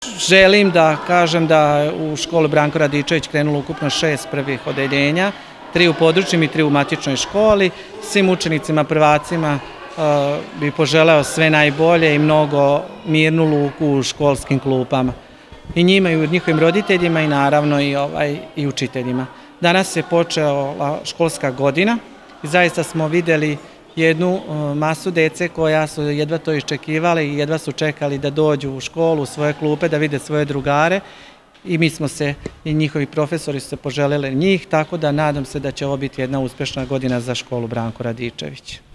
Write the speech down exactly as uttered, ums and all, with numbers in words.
Želim da kažem da u školu Branko Radičević krenulo ukupno šest prvih odeljenja, tri u područnim i tri u matičnoj školi. Svim učenicima, prvacima bi poželeo sve najbolje i mnogo mirnu luku u školskim klupama. I njima i njihovim roditeljima i naravno i, ovaj, i učiteljima. Danas je počela školska godina i zaista smo vidjeli jednu masu dece koja su jedva to iščekivali i jedva su čekali da dođu u školu, u svoje klupe, da vide svoje drugare i mi smo se, i njihovi profesori su se poželeli njih, tako da nadam se da će ovo biti jedna uspješna godina za školu Branko Radičević.